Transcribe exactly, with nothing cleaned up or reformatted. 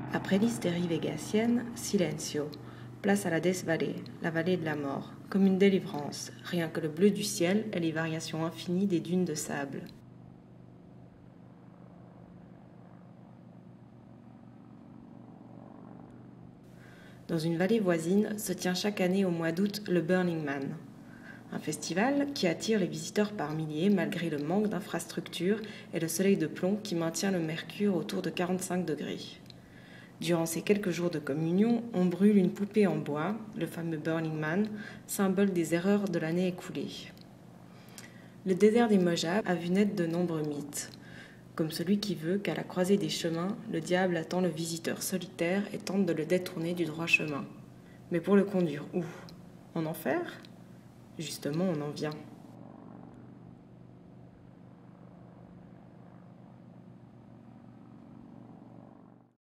Après l'hystérie végasienne, silencio. Place à la Death Valley, la vallée de la mort, comme une délivrance, rien que le bleu du ciel et les variations infinies des dunes de sable. Dans une vallée voisine se tient chaque année au mois d'août le Burning Man, un festival qui attire les visiteurs par milliers malgré le manque d'infrastructures et le soleil de plomb qui maintient le mercure autour de quarante-cinq degrés. Durant ces quelques jours de communion, on brûle une poupée en bois, le fameux Burning Man, symbole des erreurs de l'année écoulée. Le désert des Mojave a vu naître de nombreux mythes, comme celui qui veut qu'à la croisée des chemins, le diable attend le visiteur solitaire et tente de le détourner du droit chemin. Mais pour le conduire où? En enfer? Justement, on en vient.